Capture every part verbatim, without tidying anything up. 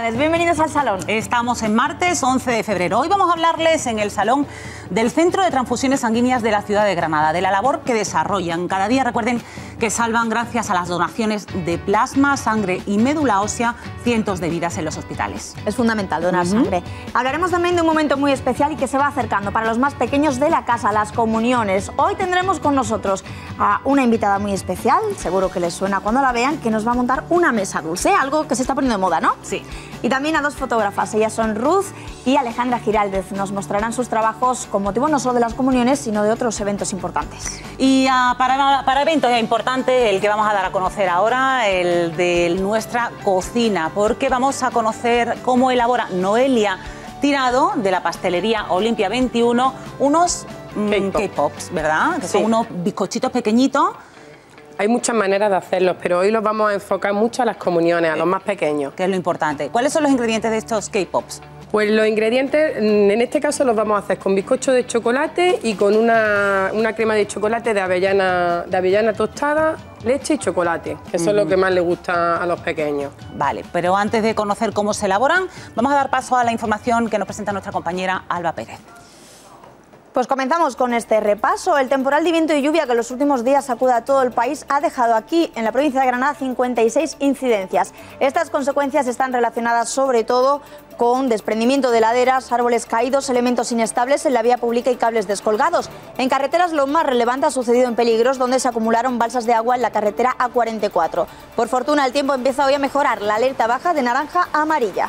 tardes, bienvenidos al Salón. Estamos en martes once de febrero. Hoy vamos a hablarles en el Salón del Centro de Transfusiones Sanguíneas de la ciudad de Granada, de la labor que desarrollan. Cada día, recuerden, que salvan, gracias a las donaciones de plasma, sangre y médula ósea, cientos de vidas en los hospitales. Es fundamental donar uh-huh. sangre. Hablaremos también de un momento muy especial y que se va acercando para los más pequeños de la casa, las comuniones. Hoy tendremos con nosotros a una invitada muy especial, seguro que les suena cuando la vean, que nos va a montar una mesa dulce, algo que se está poniendo de moda, ¿no? Sí. Y también a dos fotógrafas, ellas son Ruth y Alejandra Giraldez. Nos mostrarán sus trabajos con motivo no solo de las comuniones, sino de otros eventos importantes. Y uh, para, para eventos importantes, el que vamos a dar a conocer ahora, el de nuestra cocina, porque vamos a conocer cómo elabora Noelia Tirado, de la pastelería Olimpia veintiuno, unos mm, K-Pops, ¿verdad? Que sí. Son unos bizcochitos pequeñitos. Hay muchas maneras de hacerlos, pero hoy los vamos a enfocar mucho a las comuniones, a los más pequeños. Que es lo importante. ¿Cuáles son los ingredientes de estos K-Pops? Pues los ingredientes, en este caso los vamos a hacer con bizcocho de chocolate y con una, una crema de chocolate de avellana, de avellana tostada, leche y chocolate, que eso mm. es lo que más les gusta a los pequeños. Vale, pero antes de conocer cómo se elaboran, vamos a dar paso a la información que nos presenta nuestra compañera Alba Pérez. Pues comenzamos con este repaso. El temporal de viento y lluvia que en los últimos días sacude a todo el país ha dejado aquí, en la provincia de Granada, cincuenta y seis incidencias. Estas consecuencias están relacionadas sobre todo con desprendimiento de laderas, árboles caídos, elementos inestables en la vía pública y cables descolgados. En carreteras lo más relevante ha sucedido en Peligros, donde se acumularon balsas de agua en la carretera A cuarenta y cuatro. Por fortuna el tiempo empieza hoy a mejorar, la alerta baja de naranja a amarilla.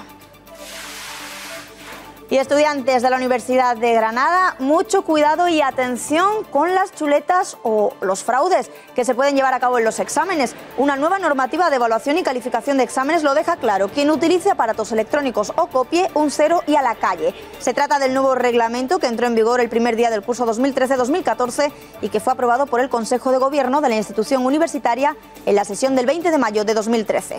Y estudiantes de la Universidad de Granada, mucho cuidado y atención con las chuletas o los fraudes que se pueden llevar a cabo en los exámenes. Una nueva normativa de evaluación y calificación de exámenes lo deja claro. Quien utilice aparatos electrónicos o copie, un cero y a la calle. Se trata del nuevo reglamento que entró en vigor el primer día del curso dos mil trece dos mil catorce y que fue aprobado por el Consejo de Gobierno de la institución universitaria en la sesión del veinte de mayo de dos mil trece.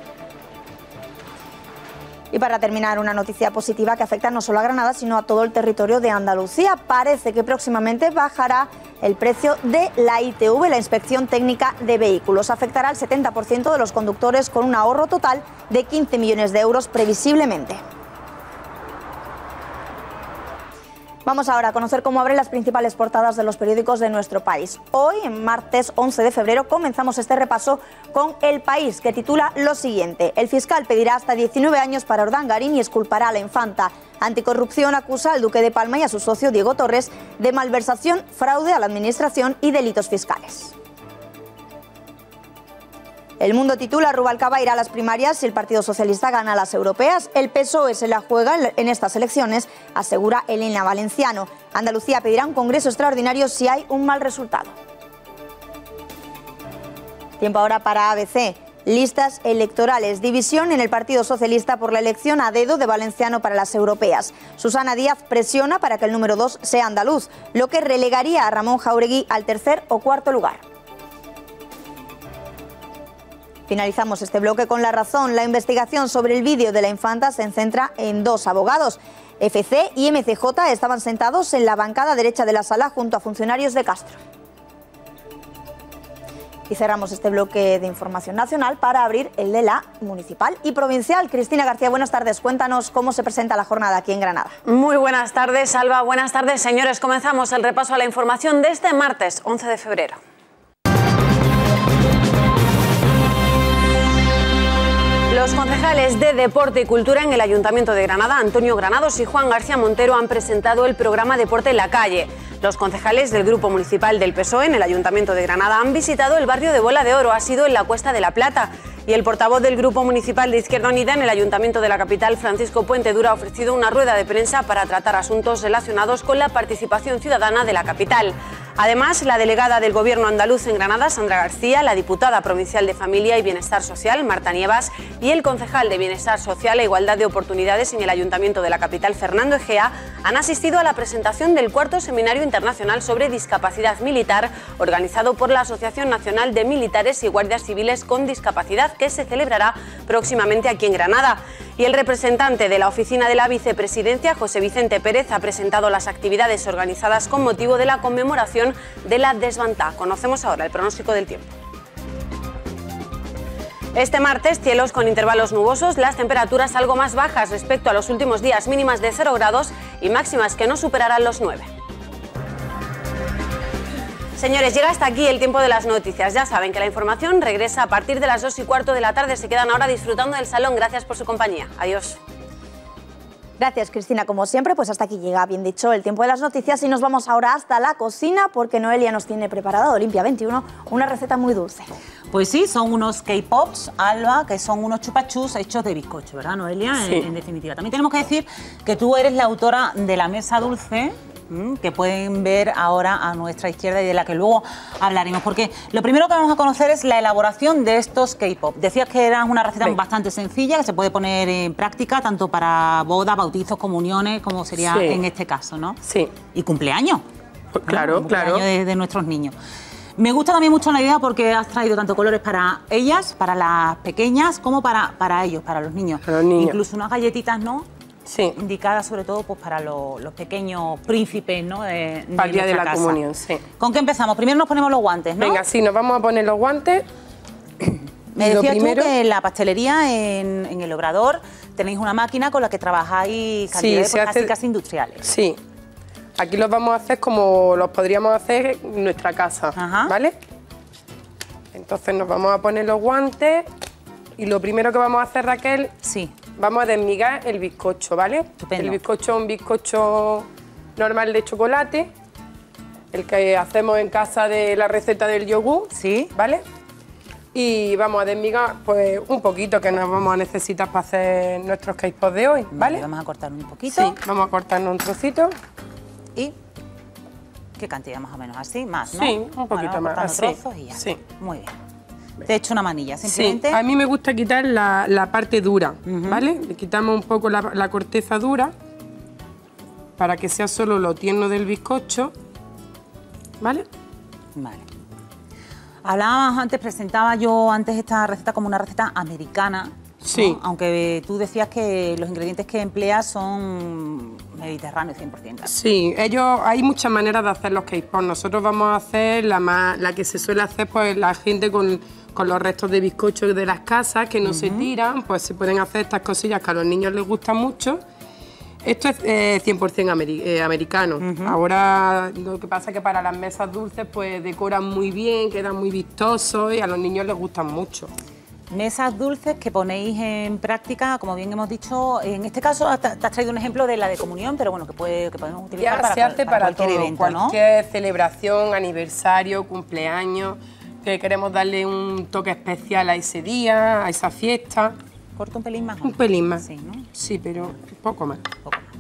Y para terminar, una noticia positiva que afecta no solo a Granada, sino a todo el territorio de Andalucía. Parece que próximamente bajará el precio de la I T V, la Inspección Técnica de Vehículos. Afectará al setenta por ciento de los conductores con un ahorro total de quince millones de euros previsiblemente. Vamos ahora a conocer cómo abren las principales portadas de los periódicos de nuestro país. Hoy, en martes once de febrero, comenzamos este repaso con El País, que titula lo siguiente: el fiscal pedirá hasta diecinueve años para Urdangarín y exculpará a la infanta. Anticorrupción acusa al duque de Palma y a su socio Diego Torres de malversación, fraude a la administración y delitos fiscales. El Mundo titula: Rubalcaba irá a las primarias si el Partido Socialista gana las europeas. El P S O E se la juega en estas elecciones, asegura Elena Valenciano. Andalucía pedirá un congreso extraordinario si hay un mal resultado. Tiempo ahora para A B C. Listas electorales. División en el Partido Socialista por la elección a dedo de Valenciano para las europeas. Susana Díaz presiona para que el número dos sea andaluz, lo que relegaría a Ramón Jáuregui al tercer o cuarto lugar. Finalizamos este bloque con La Razón. La investigación sobre el vídeo de la infanta se centra en dos abogados. F C y M C J estaban sentados en la bancada derecha de la sala junto a funcionarios de Castro. Y cerramos este bloque de información nacional para abrir el de la municipal y provincial. Cristina García, buenas tardes. Cuéntanos cómo se presenta la jornada aquí en Granada. Muy buenas tardes, Alba. Buenas tardes, señores. Comenzamos el repaso a la información de este martes once de febrero. Los concejales de Deporte y Cultura en el Ayuntamiento de Granada, Antonio Granados y Juan García Montero, han presentado el programa Deporte en la Calle. Los concejales del Grupo Municipal del P S O E en el Ayuntamiento de Granada han visitado el barrio de Bola de Oro, ha sido en la Cuesta de la Plata. Y el portavoz del Grupo Municipal de Izquierda Unida en el Ayuntamiento de la capital, Francisco Puente Dura, ha ofrecido una rueda de prensa para tratar asuntos relacionados con la participación ciudadana de la capital. Además, la delegada del Gobierno andaluz en Granada, Sandra García, la diputada provincial de Familia y Bienestar Social, Marta Nievas, y el concejal de Bienestar Social e Igualdad de Oportunidades en el Ayuntamiento de la capital, Fernando Egea, han asistido a la presentación del cuarto Seminario Internacional sobre Discapacidad Militar, organizado por la Asociación Nacional de Militares y Guardias Civiles con Discapacidad, que se celebrará próximamente aquí en Granada. Y el representante de la oficina de la vicepresidencia, José Vicente Pérez, ha presentado las actividades organizadas con motivo de la conmemoración de la desbandada. Conocemos ahora el pronóstico del tiempo. Este martes, cielos con intervalos nubosos, las temperaturas algo más bajas respecto a los últimos días, mínimas de cero grados y máximas que no superarán los nueve. Señores, llega hasta aquí el tiempo de las noticias. Ya saben que la información regresa a partir de las dos y cuarto de la tarde. Se quedan ahora disfrutando del salón. Gracias por su compañía. Adiós. Gracias, Cristina. Como siempre, pues hasta aquí llega, bien dicho, el tiempo de las noticias y nos vamos ahora hasta la cocina porque Noelia nos tiene preparada, Olimpia veintiuno, una receta muy dulce. Pues sí, son unos K-Pops, Alba, que son unos chupachus hechos de bizcocho, ¿verdad, Noelia? Sí. En, en definitiva. También tenemos que decir que tú eres la autora de la mesa dulce, que pueden ver ahora a nuestra izquierda y de la que luego hablaremos, porque lo primero que vamos a conocer es la elaboración de estos K-Pop. Decías que era una receta Venga. bastante sencilla, que se puede poner en práctica tanto para bodas, bautizos, comuniones, como sería sí. en este caso, ¿no? Sí. Y cumpleaños. Pues claro, ¿no? claro. Cumpleaños de, de nuestros niños. Me gusta también mucho la idea porque has traído tanto colores para ellas, para las pequeñas, como para, para ellos, para los niños. Para los niños. Incluso unas galletitas, ¿no? Sí. Indicada sobre todo pues, para lo, los pequeños príncipes, ¿no? De, de para el día de la casa. comunión, sí. ¿Con qué empezamos? Primero nos ponemos los guantes, ¿no? Venga, sí, nos vamos a poner los guantes. Me y decías primero... tú que en la pastelería, en, en el Obrador, tenéis una máquina con la que trabajáis cantidades sí, se hace... casi industriales. Sí. Aquí los vamos a hacer como los podríamos hacer en nuestra casa, Ajá. ¿vale? Entonces nos vamos a poner los guantes y lo primero que vamos a hacer, Raquel... Sí. Vamos a desmigar el bizcocho, ¿vale? Estupendo. El bizcocho es un bizcocho normal de chocolate, el que hacemos en casa de la receta del yogur, sí. ¿vale? Y vamos a desmigar pues un poquito que nos vamos a necesitar para hacer nuestros K-Pops de hoy, ¿vale? Vale, vamos a cortar un poquito. Sí, vamos a cortarnos un trocito. ¿Y qué cantidad más o menos? ¿Así? ¿Más, no? Sí, un poquito bueno, más, así. Trozos y ya. Sí. Muy bien. Te he hecho una manilla, simplemente. Sí, a mí me gusta quitar la, la parte dura, uh-huh. ¿vale? Le quitamos un poco la, la corteza dura para que sea solo lo tierno del bizcocho, ¿vale? Vale. Hablábamos antes, presentaba yo antes esta receta como una receta americana. Sí. ¿no? Aunque tú decías que los ingredientes que empleas son mediterráneos cien por cien. Claro. Sí, ellos, hay muchas maneras de hacer los K-Pops. Nosotros vamos a hacer la, más, la que se suele hacer, pues la gente con, con los restos de bizcocho de las casas que no uh-huh. se tiran, pues se pueden hacer estas cosillas que a los niños les gustan mucho. Esto es eh, cien por cien ameri eh, americano. Uh-huh. Ahora lo que pasa es que para las mesas dulces pues decoran muy bien, quedan muy vistosos y a los niños les gustan mucho. Mesas dulces que ponéis en práctica, como bien hemos dicho, en este caso te has traído un ejemplo de la de comunión, pero bueno, que, puede, que podemos utilizar ya, para, se hace para, para cualquier todo, evento, cualquier ¿no? celebración, aniversario, cumpleaños, que queremos darle un toque especial a ese día, a esa fiesta. ¿Corto un pelín más? Un pelín más. Sí, ¿no? Sí, pero un poco más. Poco más.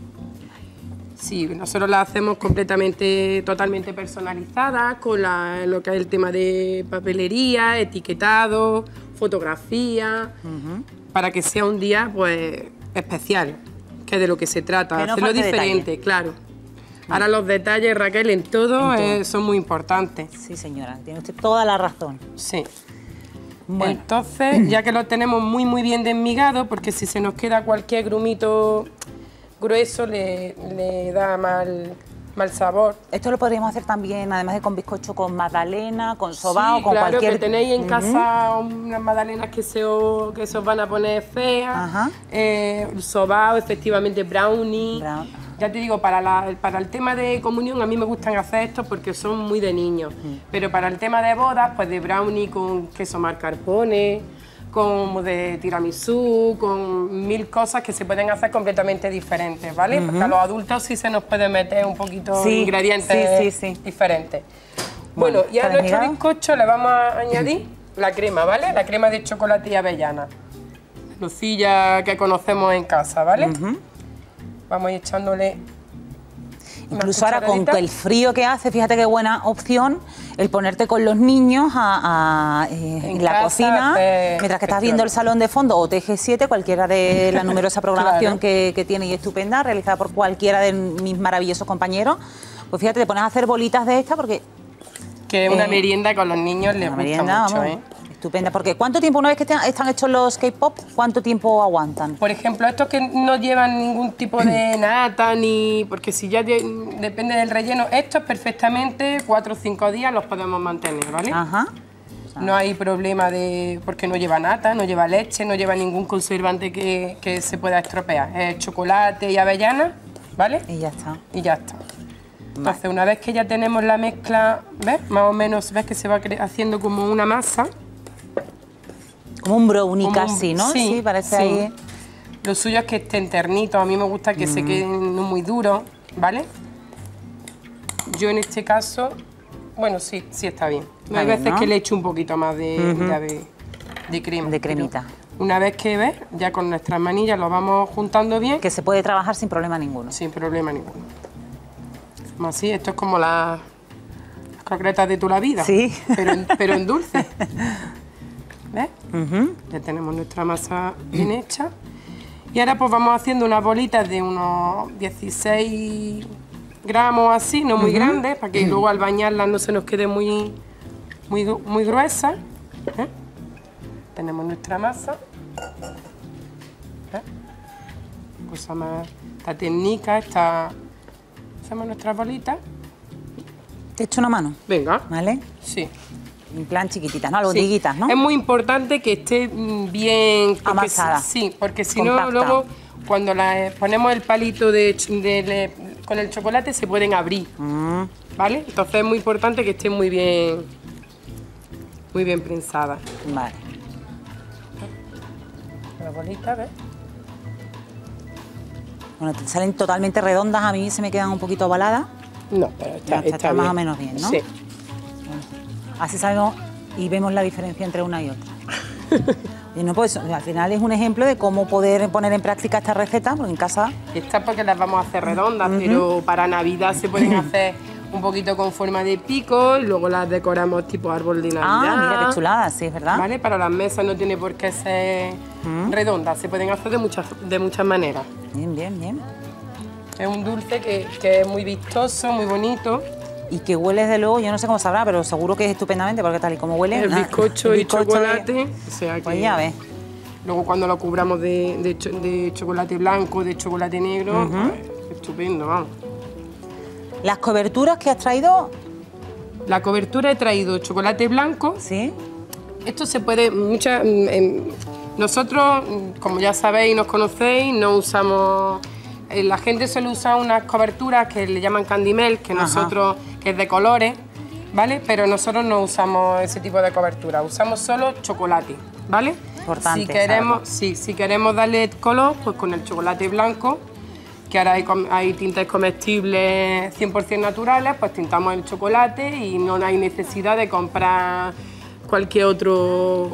Sí, nosotros la hacemos completamente, totalmente personalizadas, con la, lo que es el tema de papelería, etiquetado, fotografía, uh-huh. para que sea un día pues especial, que es de lo que se trata, que no hacerlo diferente, detalle. Claro. Ahora los detalles, Raquel, en todo, en todo. Eh, son muy importantes. Sí, señora, tiene usted toda la razón. Sí. Bueno. Entonces, ya que lo tenemos muy muy bien desmigado, porque si se nos queda cualquier grumito grueso le, le da mal, mal sabor. Esto lo podríamos hacer también, además de con bizcocho, con magdalena, con sobao, sí, con claro, cualquier... que tenéis en casa uh-huh. unas magdalenas que se, os, que se os van a poner feas, uh-huh. eh, sobao, efectivamente brownie. Brown. Ya te digo, para, la, para el tema de comunión a mí me gustan hacer esto porque son muy de niños, uh-huh. pero para el tema de bodas, pues de brownie con queso mascarpone, como de tiramisú, con mil cosas que se pueden hacer completamente diferentes, ¿vale? Uh-huh. Porque a los adultos sí se nos puede meter un poquito sí, ingredientes sí, sí, sí. diferentes. Bueno, bueno y a nuestro bizcocho le vamos a añadir la crema, ¿vale? La crema de chocolate y avellana. Nocilla que conocemos en casa, ¿vale? Uh-huh. Vamos a ir echándole... Incluso ahora con el frío que hace, fíjate qué buena opción el ponerte con los niños a, a, eh, en, en la cocina, mientras que estás viendo el salón de fondo o T G siete, cualquiera de la numerosa programación claro. que, que tiene y estupenda, realizada por cualquiera de mis maravillosos compañeros. Pues fíjate, te pones a hacer bolitas de esta porque... Que es una eh, merienda con los niños les gusta merienda, mucho, vamos, ¿eh? Estupenda, porque ¿cuánto tiempo, una vez que te, están hechos los K-Pop, cuánto tiempo aguantan? Por ejemplo, estos que no llevan ningún tipo de nata, ni porque si ya de, depende del relleno, estos perfectamente cuatro o cinco días los podemos mantener, ¿vale? Ajá. No hay problema de... porque no lleva nata, no lleva leche, no lleva ningún conservante que, que se pueda estropear. Es chocolate y avellana, ¿vale? Y ya está. Y ya está. Entonces, una vez que ya tenemos la mezcla, ¿ves? Más o menos, ¿ves que se va haciendo como una masa? Como un brownie Como un- casi, ¿no? sí, parece sí. ahí. Lo suyo es que estén ternitos, a mí me gusta que Mm. se queden no muy duros, ¿vale? Yo en este caso, bueno, sí, sí está bien. Está Hay bien, veces ¿no? que le echo un poquito más de, de, ave- de crema. De cremita. Pero una vez que ves, ya con nuestras manillas lo vamos juntando bien, Que se puede trabajar sin problema ninguno. sin problema ninguno. Como así, esto es como las, las croquetas de toda la vida, Sí. pero, en, pero en dulce. ¿Ves? Ujú. Ya tenemos nuestra masa bien hecha. Y ahora pues vamos haciendo unas bolitas de unos dieciséis gramos así, no muy grandes, para que luego al bañarlas no se nos quede muy, muy, gru- muy gruesa. ¿eh? Tenemos nuestra masa. ¿eh? Cosa más, esta técnica, esta... Hacemos nuestras bolitas. Te echo una mano, Venga. ¿vale? Sí. En plan chiquititas, ¿no? Algo Sí. diguitas, ¿no? Es muy importante que esté mm, bien... porque Amasada. si- Sí, porque si Compacta. no, luego cuando la, eh, ponemos el palito de, ch- de le- con el chocolate se pueden abrir, Mm, ¿vale? Entonces es muy importante que esté muy bien, muy bien prensada. vale. La bolita, ¿ves? Bueno, te salen totalmente redondas, a mí se me quedan un poquito ovaladas. No, pero está, Ya está, está está más bien. o menos bien, ¿no? Sí. Así sabemos y vemos la diferencia entre una y otra. Y no, pues al final es un ejemplo de cómo poder poner en práctica esta receta, porque en casa... Estas porque las vamos a hacer redondas, pero para Navidad se pueden hacer un poquito con forma de pico y luego las decoramos tipo árbol de Navidad. Ah, mira qué chulada, sí, es verdad. ¿Vale? Para las mesas no tiene por qué ser redondas, se pueden hacer de muchas, de muchas maneras. Bien, bien, bien. Es un dulce que, que es muy vistoso, muy bonito. Y que huele desde luego, yo no sé cómo sabrá, pero seguro que es estupendamente, porque tal y como huele... El nada, bizcocho el y bizcocho chocolate. de- O sea que Pues ya ves. luego cuando lo cubramos de, de cho- de chocolate blanco, de chocolate negro, pues, estupendo, vamos. Las coberturas que has traído, La cobertura he traído chocolate blanco. ¿sí? Esto se puede, muchas, mm, em, nosotros, mm, como ya sabéis y nos conocéis, no usamos, eh, la gente suele usar unas coberturas que le llaman candimel, que Ajá. nosotros, que es de colores, ¿vale? Pero nosotros no usamos ese tipo de cobertura, usamos solo chocolate, ¿vale? Importante Si queremos, saberlo. sí, si queremos darle color, pues con el chocolate blanco, que ahora hay, com- hay tintes comestibles cien por cien naturales, pues tintamos el chocolate y no hay necesidad de comprar cualquier otro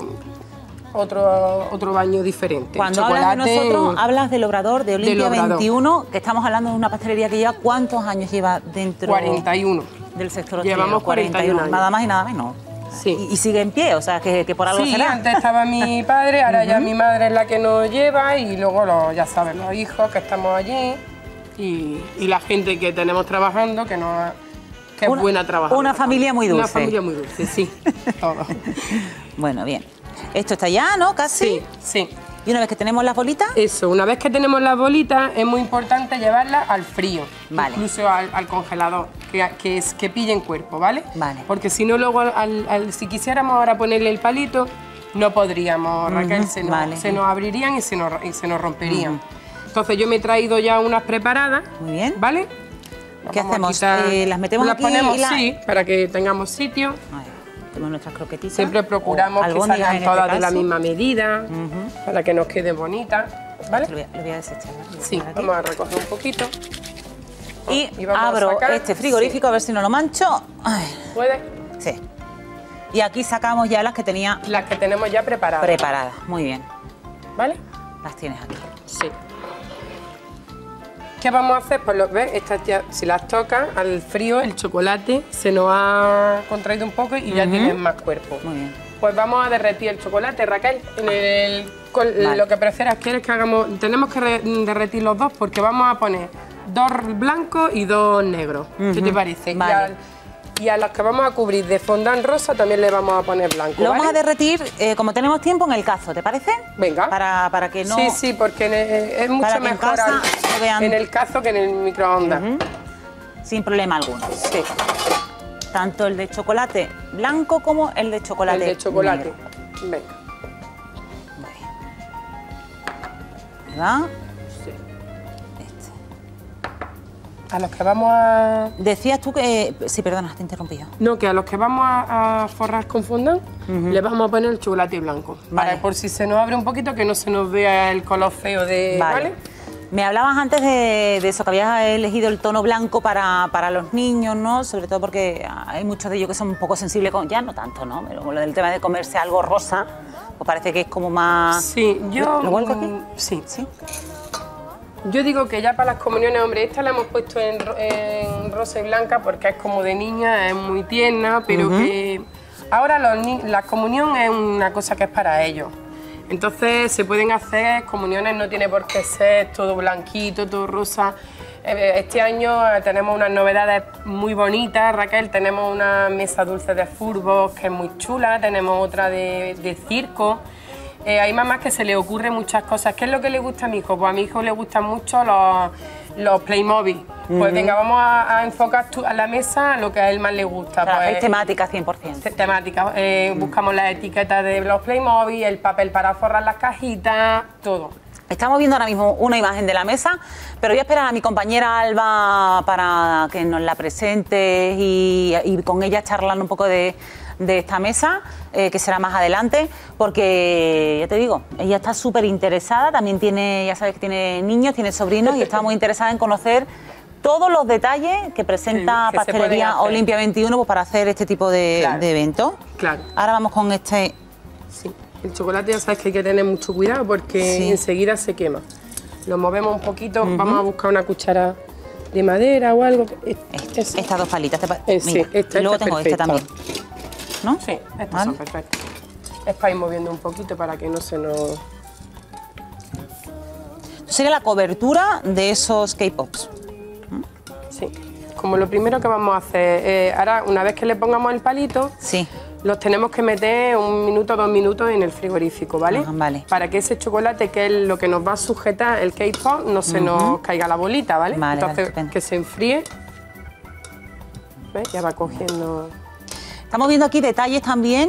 otro otro baño diferente. Cuando Chocolate, hablas de nosotros, hablas del Obrador de Olimpia Obrador. veintiuno, que estamos hablando de una pastelería que lleva, ¿cuántos años lleva dentro cuarenta y uno. del sector Llevamos hostelero? cuarenta y uno años. Nada más y nada menos. Sí. Y, y sigue en pie, o sea, que, que por algo Sí, será. antes estaba mi padre, ahora ya mi madre es la que nos lleva y luego los, ya sabes, los hijos que estamos allí y, y la gente que tenemos trabajando que nos que Una- es buena trabajando. una familia muy Una dulce. familia muy dulce, sí, todo. Bueno, bien. Esto está ya, ¿no? Casi. Sí, sí. Y una vez que tenemos las bolitas, Eso, una vez que tenemos las bolitas es muy importante llevarlas al frío, Vale. incluso al, al congelador, que, que, es, que pillen cuerpo, ¿vale? Vale. Porque si no luego, al- al- si quisiéramos ahora ponerle el palito, no podríamos, Raquel, se nos, vale. se nos abrirían y se nos, y se nos romperían. Entonces yo me he traído ya unas preparadas, Muy bien. ¿vale? ¿Qué Vamos a hacemos? quitar- Eh, ¿las metemos las aquí ponemos, y la- sí, para que tengamos sitio. a ver, tenemos nuestras croquetitas. Siempre procuramos o que albóndigas salgan en este todas de la caso. misma medida, para que nos queden bonitas, ¿vale? Lo voy a, lo voy a desechar. ¿vale? Lo voy a Sí, poner aquí. vamos a recoger un poquito. Y, Y vamos a abro sacar- este frigorífico a ver si no lo mancho. Ay, ¿Puede? sí. Y aquí sacamos ya las que tenía Las que tenemos ya preparadas. preparadas. Muy bien. ¿Vale? Las tienes aquí. Sí. ¿Qué vamos a hacer? Pues lo ves, estas ya, si las tocas al frío, el chocolate se nos ha contraído un poco y ya tienen más cuerpo. Muy bien. Pues vamos a derretir el chocolate, Raquel. En el, con Vale. lo que prefieras, ¿quieres que hagamos? Tenemos que re- derretir los dos porque vamos a poner dos blancos y dos negros. ¿Qué te parece? Vale. Y, al- y a los que vamos a cubrir de fondant rosa también le vamos a poner blanco. Lo vamos a ¿vale? derretir, eh, como tenemos tiempo, en el cazo, ¿te parece? Venga. Para, para que no... Sí, sí, porque en el- es mucho Para que en mejor casa al- lo vean. en el cazo que en el microondas. Sin problema alguno. Sí. tanto el de chocolate blanco como el de chocolate El de chocolate. negro. Venga. ¿Verdad? Sí. Este. A los que vamos a... Decías tú que... Sí, perdona, te interrumpí yo. No, que a los que vamos a, a forrar con fondant, Ujú. le vamos a poner el chocolate blanco. Vale. Para por si se nos abre un poquito, que no se nos vea el color feo de... Vale. ¿Vale? Me hablabas antes de, de eso, que habías elegido el tono blanco para, para los niños, ¿no? Sobre todo porque hay muchos de ellos que son un poco sensibles, con, ya no tanto, ¿no? Pero lo del tema de comerse algo rosa, pues parece que es como más... Sí, yo... ¿Lo vuelco aquí? mm, Sí. Sí. Yo digo que ya para las comuniones, hombre, esta la hemos puesto en, ro- en rosa y blanca porque es como de niña, es muy tierna, pero Ujú. que ahora los ni- la comunión es una cosa que es para ellos. Entonces se pueden hacer comuniones, no tiene por qué ser todo blanquito, todo rosa. Eh, Este año eh, tenemos unas novedades muy bonitas, Raquel, tenemos una mesa dulce de furbos que es muy chula, tenemos otra de, de circo. Eh, hay mamás que se le ocurren muchas cosas. ¿Qué es lo que le gusta a mi hijo? Pues a mi hijo le gustan mucho los, los Playmobil. Pues venga, vamos a, a enfocar tu- a la mesa lo que a él más le gusta. O sea, pues, es temática cien por ciento. te- temática. Eh, Buscamos las etiquetas de los Playmobil, el papel para forrar las cajitas, todo. Estamos viendo ahora mismo una imagen de la mesa, pero voy a esperar a mi compañera Alba para que nos la presente y, y con ella charlar un poco de, de esta mesa, eh, que será más adelante, porque ya te digo, ella está súper interesada, también tiene, ya sabes que tiene niños, tiene sobrinos y está muy interesada en conocer todos los detalles que presenta Sí, que se pueden Pastelería hacer. Olimpia veintiuno pues, para hacer este tipo de, Claro. de eventos. Claro. Ahora vamos con este... Sí. El chocolate ya sabes que hay que tener mucho cuidado porque Sí. enseguida se quema. Lo movemos un poquito, vamos a buscar una cuchara de madera o algo. este, Es- estas dos palitas. ¿te pa- Eh, sí, Mira, esta- y luego esta tengo es este perfecta. también. ¿No? Sí, estas ¿Vale? son perfectas. Es para ir moviendo un poquito para que no se nos... Sería la cobertura de esos K-Pops. Sí. Como lo primero que vamos a hacer, eh, ahora una vez que le pongamos el palito, Sí. los tenemos que meter un minuto, dos minutos en el frigorífico, ¿vale? Ajá, vale. Para que ese chocolate, que es lo que nos va a sujetar el K-pop, no se nos caiga la bolita, ¿vale? Vale, vale, Entonces, estupendo. que se enfríe. ¿Ves? Ya va cogiendo... Estamos viendo aquí detalles también.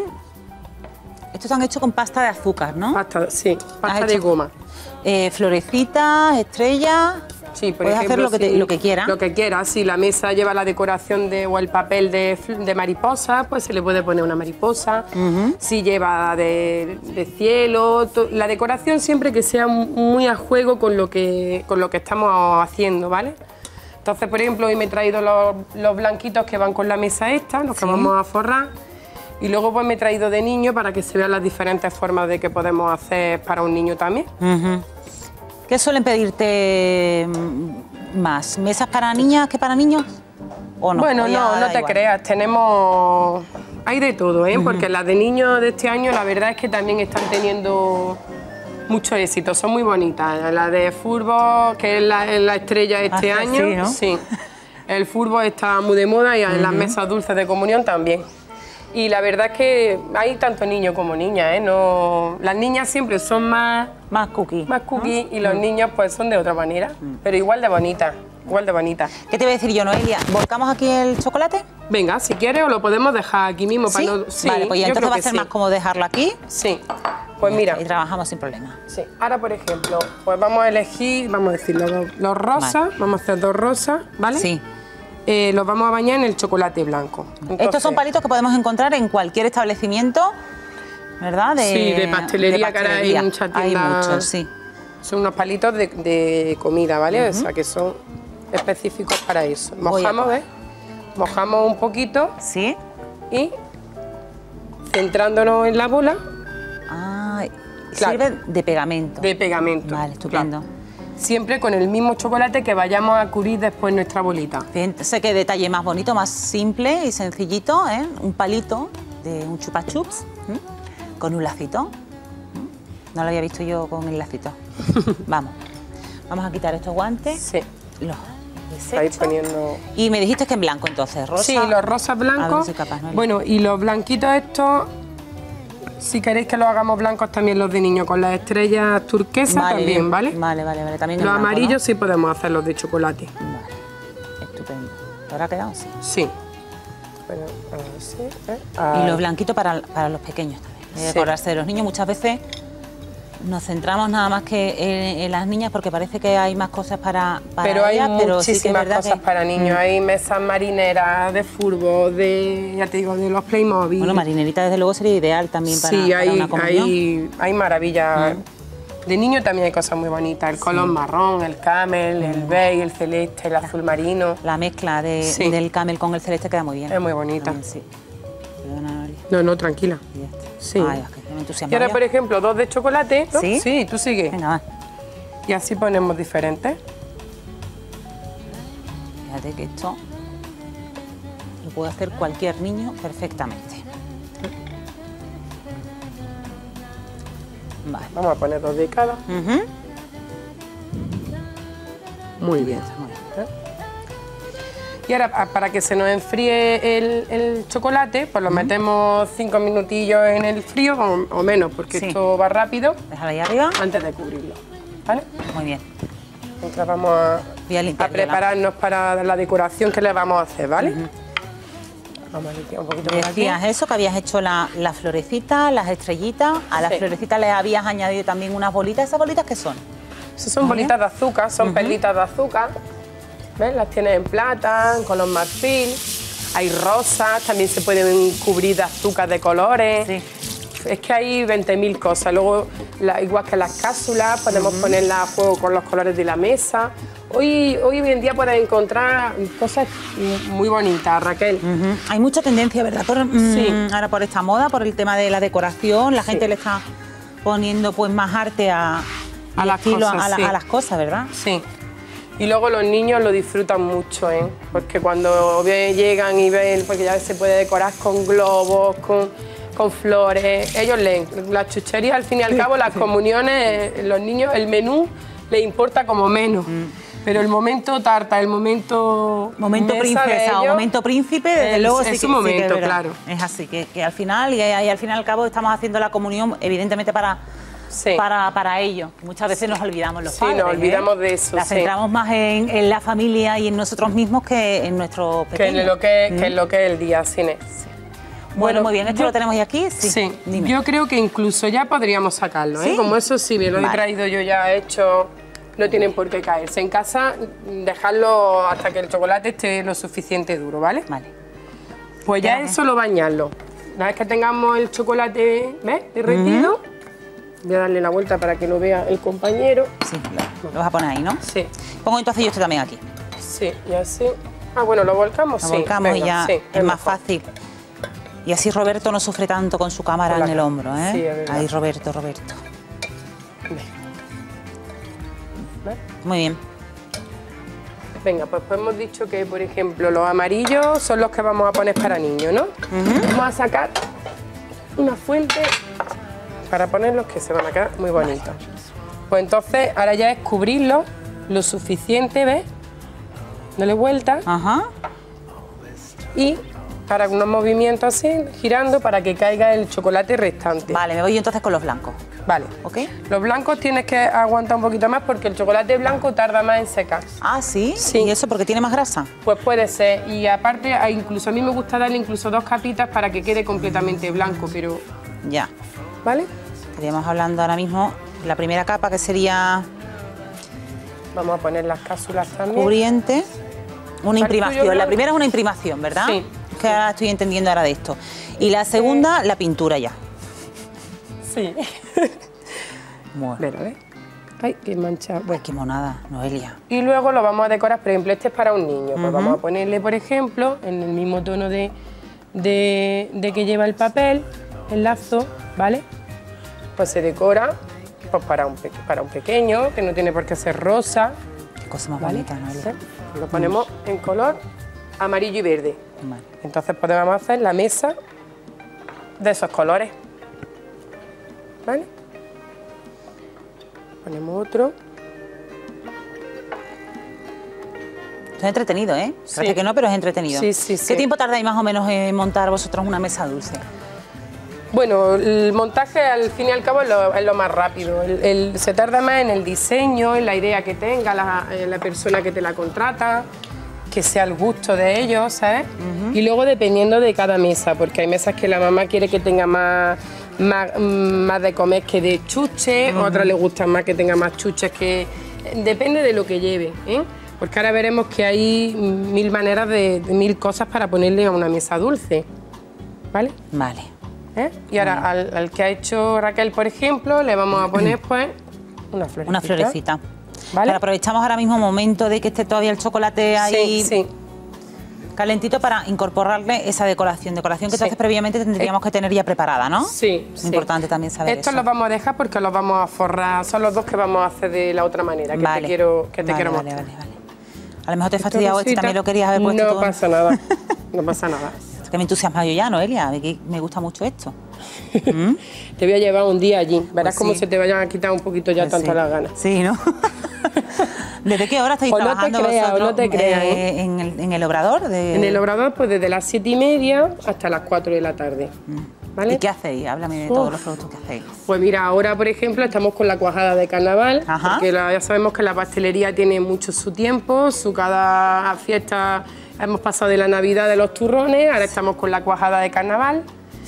Estos han hecho con pasta de azúcar, ¿no? Pasta, sí, pasta Has de hecho- goma. Eh, florecitas, estrellas. Sí, por Puedes hacer ejemplo, lo que te- si- lo que quieras. Lo que quieras. Si la mesa lleva la decoración de, o el papel de, fl- de mariposa, pues se le puede poner una mariposa. Si lleva de, de cielo, to- la decoración siempre que sea muy a juego con lo que, con lo que estamos haciendo, ¿vale? Entonces, por ejemplo, hoy me he traído los, los blanquitos que van con la mesa esta, los que vamos a forrar. Y luego pues me he traído de niño para que se vean las diferentes formas de que podemos hacer para un niño también. Ujú. ¿Qué suelen pedirte mm, más? ¿Mesas para niñas que para niños? ¿O no? Bueno, ¿O ya no, no da te igual? creas, tenemos... Hay de todo, ¿eh? Porque las de niños de este año la verdad es que también están teniendo mucho éxito, son muy bonitas. La de Furbo, que es la, es la estrella este Ah, año, sí, ¿no? sí. El Furbo está muy de moda y en las mesas dulces de comunión también. Y la verdad es que hay tanto niños como niñas, ¿eh? No... Las niñas siempre son más, Más cookie. más cookies y los niños pues son de otra manera, pero igual de bonitas, igual de bonitas. ¿Qué te voy a decir yo, Noelia? ¿Volcamos aquí el chocolate? Venga, si quieres o lo podemos dejar aquí mismo para ¿Sí? no... Sí, Vale, pues ya yo entonces creo va a que ser sí. más cómodo dejarlo aquí. Sí, pues mira, Y trabajamos sin problema. sí. Ahora por ejemplo, pues vamos a elegir, vamos a decir, los, los rosas, vamos a hacer dos rosas, ¿vale? Sí. Eh, los vamos a bañar en el chocolate blanco. Estos Entonces, son palitos que podemos encontrar en cualquier establecimiento, ¿verdad? Sí, de pastelería, que ahora hay pastelería. muchas Hay tiendas. muchos, sí. Son unos palitos de, de comida, ¿vale? O sea, que son específicos para eso. Voy a Mojamos, ¿ves? Mojamos un poquito ¿Sí? y centrándonos en la bola Ah, Claro. sirve de pegamento. de pegamento. Vale, estupendo. Claro. Siempre con el mismo chocolate que vayamos a cubrir después nuestra bolita. Fíjense qué detalle más bonito, más simple y sencillito, ¿eh? Un palito de un chupa chups ¿eh? Con un lacito. ¿eh? No lo había visto yo con el lacito. Vamos. Vamos a quitar estos guantes. Sí. Los Ahí desecho. poniendo... Y me dijiste que en blanco entonces, rosa. Sí, los rosas A ver blancos. si soy capaz, ¿no? Bueno, y los blanquitos estos, si queréis que los hagamos blancos también los de niño, con las estrellas turquesas Vale, también, bien. ¿vale? Vale, vale, vale. También en Los blanco, amarillos sí podemos hacerlos de chocolate. ¿no? Vale. Estupendo. ¿Ahora ha quedado? Sí. Sí. Bueno, así, ¿eh? Ah. Y los blanquitos para, para los pequeños también. De Sí. decorarse de los niños muchas veces nos centramos nada más que en, en las niñas porque parece que hay más cosas para, para Pero hay ellas, pero sí que es muchísimas verdad cosas que- para niños. Mm. Hay mesas marineras de fútbol, de, ya te digo, de los Playmobil. Bueno, marinerita desde luego sería ideal también para, sí, para hay, una comunión. hay, hay maravillas. De niño también hay cosas muy bonitas. El color marrón, el camel, el beige, el celeste, el azul marino. La mezcla de- Sí. del camel con el celeste queda muy bien. Es muy bonita. También, sí. Perdona, Noelia. No, no, tranquila. Y ya está. Sí. Ay, es que me entusiasma Y ahora, ya. por ejemplo, dos de chocolate. ¿no? ¿Sí? Sí, tú sigue. Venga, va. Y así ponemos diferentes. Fíjate que esto lo puede hacer cualquier niño perfectamente. Vale. Vamos a poner dos de cada. Ujú. Muy bien. Muy bien. Y ahora, a- para que se nos enfríe el, el chocolate, pues lo metemos cinco minutillos en el frío o, o menos, porque Sí. esto va rápido, Déjalo ahí arriba. antes de cubrirlo. ¿Vale? Muy bien. Mientras vamos a, Voy a limpiar a yo la- prepararnos para la decoración que le vamos a hacer, ¿vale? Vamos a limpiar un poquito por aquí. Decías eso, que habías hecho la, la florecita, las estrellitas. A las Sí. florecitas les habías añadido también unas bolitas. ¿Esas bolitas qué son? Esas son bolitas de azúcar, son perlitas de azúcar. ¿Ves? Las tienes en plata, en color marfil. Hay rosas, también se pueden cubrir de azúcar de colores. Sí. Es que hay veinte mil cosas. Luego, la- igual que las cápsulas, podemos ponerlas a juego con los colores de la mesa. Hoy, hoy en día puedes encontrar cosas muy bonitas, Raquel. Ujú. Hay mucha tendencia, ¿verdad? Por, mm, Sí. Ahora por esta moda, por el tema de la decoración, la Sí. gente le está poniendo pues más arte a, A y las estilo cosas, a, la- sí. a las cosas, ¿verdad? Sí. Y luego los niños lo disfrutan mucho, ¿eh? Porque cuando ve- llegan y ven, porque ya se puede decorar con globos, con, con flores, ellos leen. Las chucherías, al fin y al cabo, las comuniones, eh, los niños, el menú les importa como menos. Pero el momento tarta, el momento Momento mesa de princesa o ellos, momento príncipe, desde es- luego es sí, su que, sí que momento, verdad. claro. Es así, que, que al final, y, y al fin y al cabo estamos haciendo la comunión, evidentemente para, Sí. para, para ellos. Muchas veces nos olvidamos los Sí, padres. nos olvidamos ¿eh? de eso, La sí. centramos más en, en la familia y en nosotros mismos que en nuestro que pequeño. es lo que, que es lo que es el día cine. Bueno, Bueno, muy bien, ¿esto yo- lo tenemos ya aquí? Sí. Sí, Dime. yo creo que incluso ya podríamos sacarlo, ¿eh? ¿Sí? Como eso sí, bien lo he Vale. traído yo ya hecho, no tienen por qué caerse. En casa, dejarlo hasta que el chocolate esté lo suficiente duro, ¿vale? Vale. Pues ya Ya, es solo bañarlo. Una vez que tengamos el chocolate, ¿ves? Derretido, voy a darle la vuelta para que lo vea el compañero. Sí, lo, lo vas a poner ahí, ¿no? Sí, Pongo entonces yo esto también aquí. sí, y así. Ah, bueno, lo volcamos, Lo sí. volcamos y venga, ya sí, es más mejor. fácil. Y así Roberto no sufre tanto con su cámara Con la en el ca- hombro, ¿eh? sí, es verdad. Ahí, Roberto, Roberto. ¿Ves? Muy bien. Venga, pues, pues hemos dicho que, por ejemplo, los amarillos son los que vamos a poner para niños, ¿no? Vamos a sacar una fuente para ponerlos que se van a quedar muy bonitos. Pues entonces, ahora ya es cubrirlos lo suficiente, ¿ves? Dale vuelta Ajá. y para unos movimientos así, girando para que caiga el chocolate restante. Vale, me voy yo entonces con los blancos. Vale. ¿Ok? Los blancos tienes que aguantar un poquito más porque el chocolate blanco tarda más en secar. Ah, ¿sí? Sí. ¿Y eso porque tiene más grasa? Pues puede ser, y aparte a- incluso a mí me gusta darle incluso dos capitas para que quede completamente blanco, pero Ya. ¿vale? Estaríamos hablando ahora mismo de la primera capa que sería Vamos a poner las cápsulas también. cubriente. Una ¿Al imprimación. tuyo La blanco? primera es una imprimación, ¿verdad? Sí. Es que ahora estoy entendiendo ahora de esto. Y la segunda, la pintura ya. Sí. Bueno. Pero, ¿ves? Ay, qué mancha. Bueno. Qué monada, Noelia. Y luego lo vamos a decorar, por ejemplo, este es para un niño. Pues vamos a ponerle, por ejemplo, en el mismo tono de, de, de que lleva el papel, el lazo, ¿vale? Pues se decora pues para, un, pe- para un pequeño, que no tiene por qué ser rosa, Qué cosa más ¿vale? bonita, Noelia. ¿Sí? Lo ponemos en color amarillo y verde. Vale. Entonces podemos hacer la mesa de esos colores. ¿Vale? Ponemos otro. Es entretenido, ¿eh? Sí. Parece que no, pero es entretenido. Sí, sí, sí. ¿Qué tiempo tardáis más o menos en montar vosotros una mesa dulce? Bueno, el montaje al fin y al cabo es lo, es lo más rápido. El- el- se tarda más en el diseño, en la idea que tenga la, eh, la persona que te la contrata, que sea el gusto de ellos, ¿sabes? Uh-huh. Y luego dependiendo de cada mesa, porque hay mesas que la mamá quiere que tenga más, más, más de comer que de chuches, uh-huh. otras le gustan más que tenga más chuches que... Depende de lo que lleve, ¿eh? Porque ahora veremos que hay mil maneras de, de mil cosas para ponerle a una mesa dulce, ¿vale? Vale. ¿Eh? Y ahora vale. al, al que ha hecho Raquel, por ejemplo, le vamos a poner pues una florecita. Una florecita. ¿Vale? Pero aprovechamos ahora mismo un momento de que esté todavía el chocolate ahí sí, sí. calentito para incorporarle esa decoración. Decoración que sí. entonces previamente tendríamos que tener ya preparada, ¿no? Sí. Es importante sí. también saber Estos eso. los vamos a dejar porque los vamos a forrar. Son los dos que vamos a hacer de la otra manera, que vale. te quiero, que te vale, quiero vale, mostrar. Vale, vale. A lo mejor te he fastidiado este, también lo querías haber puesto No tú. pasa nada, no pasa nada. Es que me entusiasma yo ya, Noelia, me gusta mucho esto. ¿Mm? Te voy a llevar un día allí, verás pues cómo sí. se te vayan a quitar un poquito ya pues tanto sí. las ganas. Sí, ¿no? ¿Desde qué hora estáis o trabajando no te creas, vosotros o no te creas, eh, ¿eh? en, el, en el obrador? De... En el obrador, pues desde las siete y media hasta las cuatro de la tarde. ¿Vale? ¿Y qué hacéis? Háblame de Uf. todos los productos que hacéis. Pues mira, ahora por ejemplo estamos con la cuajada de carnaval, Ajá. porque la, ya sabemos que la pastelería tiene mucho su tiempo, su cada fiesta, hemos pasado de la Navidad de los turrones, ahora estamos con la cuajada de carnaval,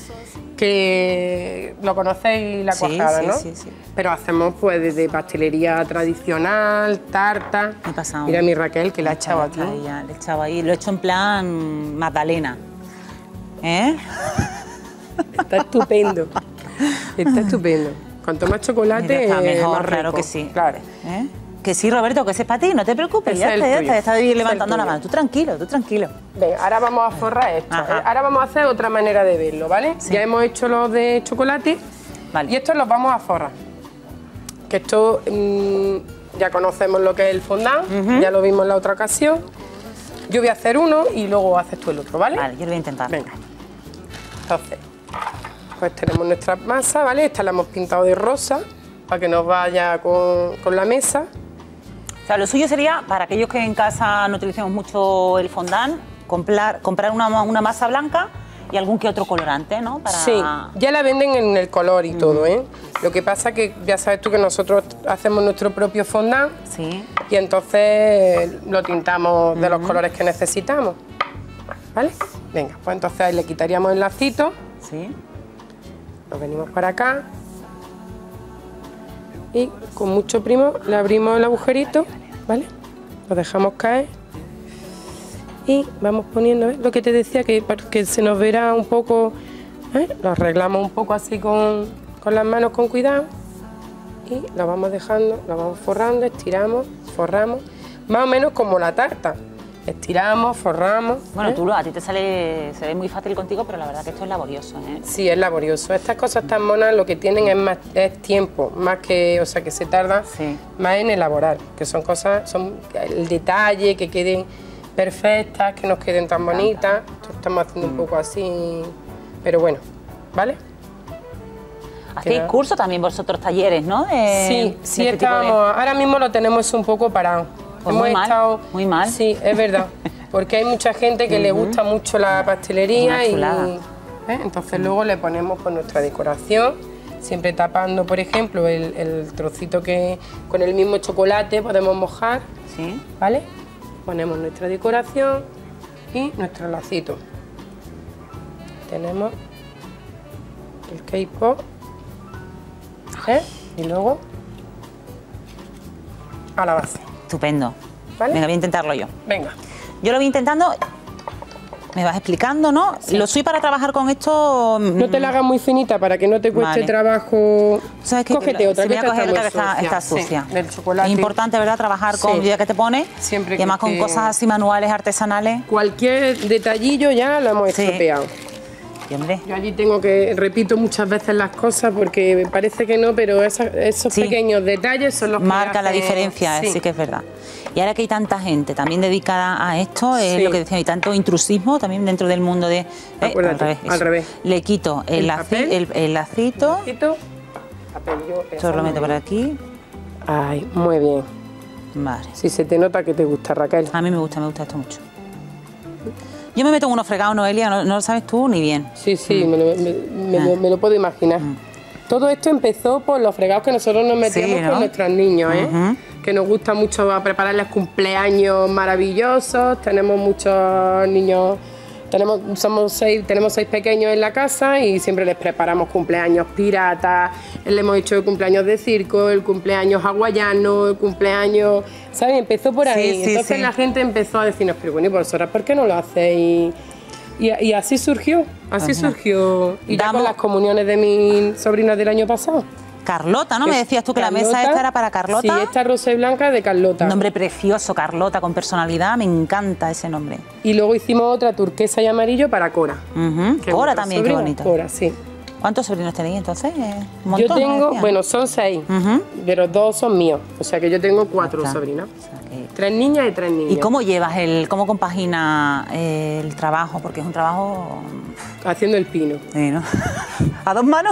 que lo conocéis la cuajada, sí, ¿no? Sí, sí, sí. Pero hacemos pues desde pastelería tradicional, tarta. Mira mi Raquel que la ha echado aquí. Ya, le he echado ahí, lo he hecho en plan Magdalena. ¿Eh? Está estupendo. Está estupendo. Cuanto más chocolate, está mejor, más rico. Claro que sí. Claro. ¿Eh? Que sí, Roberto, que ese es para ti, no te preocupes, Ese ya está, ya está, ya está levantando la tuyo. mano. Tú tranquilo, tú tranquilo. Venga, ahora vamos a forrar esto. Ajá. Ahora vamos a hacer otra manera de verlo, ¿vale? Sí. Ya hemos hecho los de chocolate Vale. y estos los vamos a forrar. Que esto mmm, ya conocemos lo que es el fondant, uh-huh. ya lo vimos en la otra ocasión. Yo voy a hacer uno y luego haces tú el otro, ¿vale? Vale, yo lo voy a intentar. Venga. Entonces, pues tenemos nuestra masa, ¿vale? Esta la hemos pintado de rosa para que nos vaya con, con la mesa. O sea, lo suyo sería, para aquellos que en casa no utilicemos mucho el fondant, comprar, comprar una, una masa blanca y algún que otro colorante, ¿no? Para... Sí, ya la venden en el color y mm. todo, ¿eh? Lo que pasa que ya sabes tú que nosotros hacemos nuestro propio fondant sí. y entonces lo tintamos mm-hmm. de los colores que necesitamos, ¿vale? Venga, pues entonces ahí le quitaríamos el lacito. Sí. Nos venimos para acá y con mucho primo le abrimos el agujerito, ¿vale? Lo dejamos caer y vamos poniendo, ¿ves? Lo que te decía, que, que se nos verá un poco, ¿eh? Lo arreglamos un poco así con, con las manos con cuidado y lo vamos dejando, lo vamos forrando, estiramos, forramos, más o menos como la tarta. Estiramos, forramos. Bueno, ¿eh? tú a ti te sale, se ve muy fácil contigo, pero la verdad que esto es laborioso, ¿eh? Sí, es laborioso. Estas cosas tan monas lo que tienen es más es tiempo, más que, o sea, que se tarda sí. más en elaborar, que son cosas, son el detalle, que queden perfectas, que nos queden tan bonitas. Esto estamos haciendo mm. un poco así, pero bueno, ¿vale? Hacéis cursos también vosotros, talleres, ¿no? De, sí, sí, de este estamos, tipo de... ahora mismo lo tenemos un poco parado. Pues Hemos muy mal, estado, muy mal. Sí, es verdad, porque hay mucha gente que uh-huh. le gusta mucho la pastelería y ¿eh? entonces uh-huh. luego le ponemos pues, nuestra decoración, siempre tapando, por ejemplo, el, el trocito que con el mismo chocolate podemos mojar, ¿sí? ¿Vale? Ponemos nuestra decoración y nuestro lacito. Tenemos el cake pop, ¿eh? y luego a la base. Estupendo. ¿Vale? Venga, voy a intentarlo yo. Venga. Yo lo voy intentando, me vas explicando, ¿no? Sí. Lo soy para trabajar con esto... No te la hagas muy finita para que no te cueste vale. trabajo. ¿Sabes qué? Cógete otra, que esta está, está, está, sucia. está sucia. Sí, del chocolate. Es importante, ¿verdad? Trabajar con, sí. ya que te pone, siempre y además que con te... cosas así manuales, artesanales. Cualquier detallillo ya lo hemos sí. estropeado. Y hombre. Yo allí tengo que, repito muchas veces las cosas porque me parece que no, pero esa, esos sí. pequeños detalles son los que marcan hacen... la diferencia, sí. sí que es verdad. Y ahora que hay tanta gente también dedicada a esto, es sí. lo que decía, hay tanto intrusismo también dentro del mundo de... Eh, Acuérdate, al revés, al revés. Le quito el, el, laci, el, el lacito. El lacito. Papel, yo, esto lo meto por aquí. Ay, muy bien. Vale. Si se te nota que te gusta, Raquel. A mí me gusta, me gusta esto mucho. Yo me meto en unos fregados, Noelia, no, no lo sabes tú ni bien. Sí, sí, mm. me, lo, me, me, ah. me, me lo puedo imaginar. Mm. Todo esto empezó por los fregados que nosotros nos metíamos Sí, ¿no? con nuestros niños, ¿eh? Ujú. Que nos gusta mucho prepararles cumpleaños maravillosos. Tenemos muchos niños, tenemos, somos seis, tenemos seis pequeños en la casa y siempre les preparamos cumpleaños piratas. Le hemos hecho el cumpleaños de circo, el cumpleaños hawaiano, el cumpleaños, ¿sabes? Empezó por ahí. Sí, sí, Entonces sí. la gente empezó a decirnos, pero bueno, ¿y vosotras por qué no lo hacéis? Y, y así surgió, así Ajá. surgió. Y ya Damos- con las comuniones de mis sobrinas del año pasado. Carlota, ¿no? Me decías tú que la mesa Carlota, esta era para Carlota. Sí, esta rosa y blanca de Carlota. Nombre precioso, Carlota, con personalidad, me encanta ese nombre. Y luego hicimos otra turquesa y amarillo para Cora. Ujú. que es Cora otra también, qué sobrina. bonito. Cora, sí. ¿Cuántos sobrinos tenéis entonces? Eh, un Yo montón, ¿no? tengo, Decías. bueno, son seis, Ujú. pero dos son míos. O sea que yo tengo cuatro está. sobrinas. O sea que- Tres niñas y tres niños. ¿Y cómo llevas el, cómo compagina eh, el trabajo? Porque es un trabajo, Haciendo el pino. eh, ¿no? ¿A dos manos?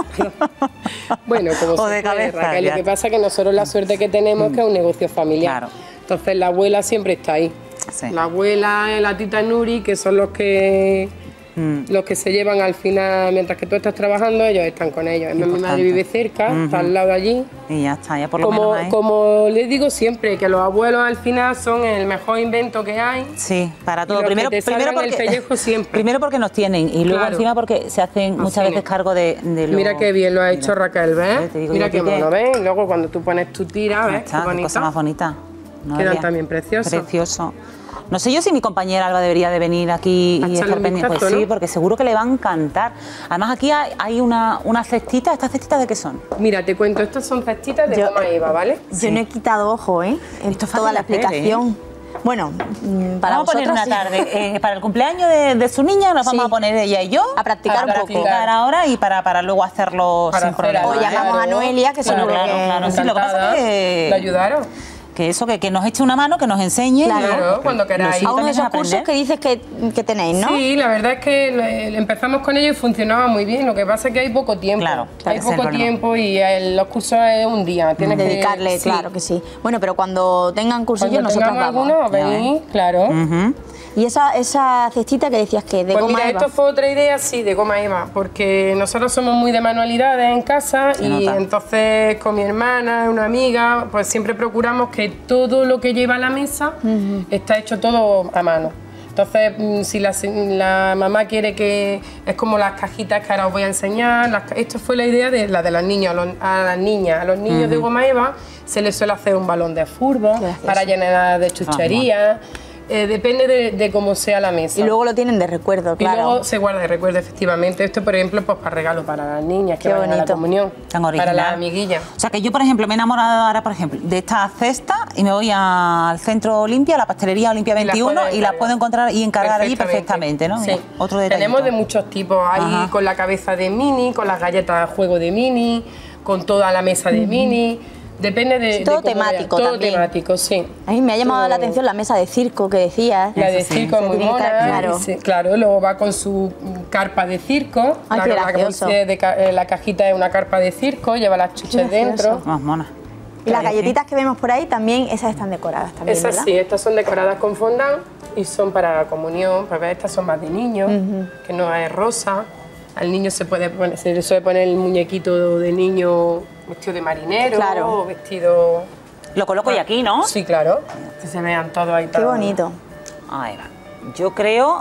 Bueno, como O se de puede, cabeza, Raquel, ya. lo que pasa es que nosotros la suerte que tenemos es que es un negocio familiar. Claro. Entonces la abuela siempre está ahí. Sí. La abuela y la tita Nuri, que son los que Mm. los que se llevan al final, mientras que tú estás trabajando, ellos están con ellos. Mi Importante. madre vive cerca, está al lado de allí. Y ya está, ya por lo Como, menos ahí. como les digo siempre, que los abuelos al final son el mejor invento que hay. Sí, para todo. los que Primero, te primero salvan el porque pellejo siempre. primero porque nos tienen y luego Claro. encima porque se hacen muchas Así veces es. cargo de, de lo... Mira qué bien lo ha hecho Mira. Raquel, ¿ves? Sí, te digo Mira yo qué a ti que- mono, ¿ves? Y luego cuando tú pones tu tira, Ya ¿ves? está, Qué qué cosa bonito. más bonita. Quedan Noelia. también preciosos. Precioso. No sé yo si mi compañera Alba debería de venir aquí A y echarle estar un pendiente. vistazo, Pues sí, ¿no? porque seguro que le va a encantar. Además aquí hay, hay una, una cestita. ¿Estas cestitas de qué son? Mira, te cuento, estas son cestitas de Yo- goma eva, ¿vale? Yo no he quitado ojo, ¿eh? En Esto es fácil toda la de hacer, explicación. Bueno, mm, para vamos a poner vosotras una sí. tarde. eh, para el cumpleaños de, de su niña nos vamos Sí. a poner ella y yo A practicar A un poco. practicar ahora y para, para luego hacerlo Para sin hacer problema. algo, O llamamos a claro. Noelia, que Bueno, seguro claro, que... claro. Sí, lo que pasa Encantada que- de ayudaros. Que eso, que, que nos eche una mano, que nos enseñe. Claro. Claro, cuando queráis. A uno de también esos cursos aprender. que dices que, que tenéis, ¿no? Sí, la verdad es que eh, empezamos con ello y funcionaba muy bien. Lo que pasa es que hay poco tiempo. Claro, hay ese es el poco problema. tiempo y eh, los cursos es un día. Tienes que Dedicarle, sí. claro que sí. Bueno, pero cuando tengan cursillos Cuando nosotros tengamos vamos. alguno, venís, claro. Ujú. Y esa, esa cestita que decías que de Pues goma mira, eva. esto fue otra idea, sí, de goma eva, porque nosotros somos muy de manualidades en casa Se y nota. entonces con mi hermana, una amiga, pues siempre procuramos que todo lo que lleva a la mesa está hecho todo a mano. Entonces, mm, si la, se- la mamá quiere que... Es como las cajitas que ahora os voy a enseñar. Las ca- esto fue la idea de la de los niños, a, los- a las niñas. A los niños de goma eva se les suele hacer un balón de fútbol Gracioso. para llenar de chucherías. Eh, depende de, de cómo sea la mesa. Y luego lo tienen de recuerdo, Y claro. luego se guarda de recuerdo, efectivamente. Esto, por ejemplo, pues para regalo para las niñas que Qué van a la bonito. comunión. Tan Para original. las amiguillas. O sea que yo, por ejemplo, me he enamorado ahora, por ejemplo, de esta cesta y me voy al centro Olimpia, a la pastelería Olimpia Y las veintiuno puedes y la encargar. puedo encar y encargar allí perfectamente, ¿no? Sí. Mira, otro detalle. Tenemos de muchos tipos. Hay Ajá. con la cabeza de mini, con las galletas de juego de mini, con toda la mesa de mini. Depende de. Sí, todo de cómo veas. temático Todo también. temático, sí. A mí me ha llamado Todo. la atención la mesa de circo que decías. La de Eso sí. circo es Se muy tiene que mona. estar claro. y sí, claro, luego va con su carpa de circo. Ay, la, qué la gracioso. bolsa de ca- eh, la cajita es una carpa de circo, lleva las chuches Qué gracioso. dentro. Más mona. Y las Sí, galletitas que vemos por ahí también, esas están decoradas también, Esas ¿verdad? sí, estas son decoradas con fondant y son para la comunión. Pues ves, estas son más de niños, que no es rosa. Al niño se puede poner, se le suele poner el muñequito de niño vestido de marinero, Claro. o vestido. Lo coloco y aquí, ¿no? Sí, claro. Que se vean todos ahí. Qué tan- bonito. Ahí va. Yo creo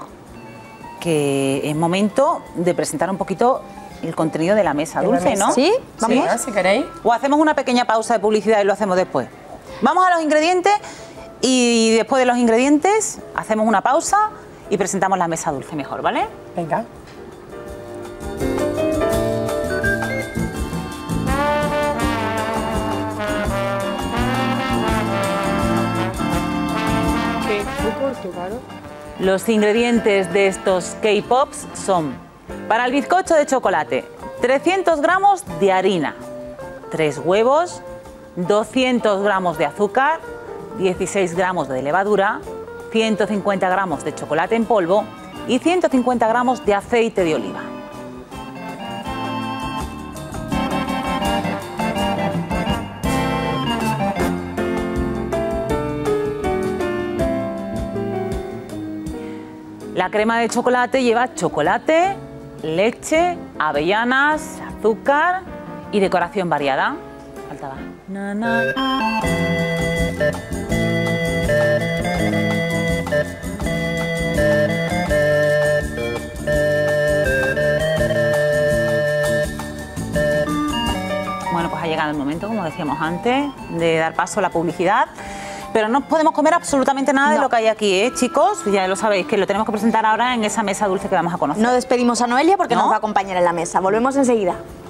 que es momento de presentar un poquito el contenido de la mesa De la dulce, mesa. ¿no? ¿Sí? Sí, ¿Vamos? si queréis. O hacemos una pequeña pausa de publicidad y lo hacemos después. Vamos a los ingredientes y después de los ingredientes hacemos una pausa y presentamos la mesa dulce mejor, ¿vale? Venga. Que muy corto, claro. Los ingredientes de estos K-Pops son, para el bizcocho de chocolate, trescientos gramos de harina, tres huevos, doscientos gramos de azúcar, dieciséis gramos de levadura, ciento cincuenta gramos de chocolate en polvo y ciento cincuenta gramos de aceite de oliva. La crema de chocolate lleva chocolate, leche, avellanas, azúcar y decoración variada. Faltaba. Na, na. Bueno, pues ha llegado el momento, como decíamos antes, de dar paso a la publicidad. Pero no podemos comer absolutamente nada de No. lo que hay aquí, ¿eh, chicos? Ya lo sabéis, que lo tenemos que presentar ahora en esa mesa dulce que vamos a conocer. No despedimos a Noelia porque ¿No? nos va a acompañar en la mesa. Volvemos enseguida.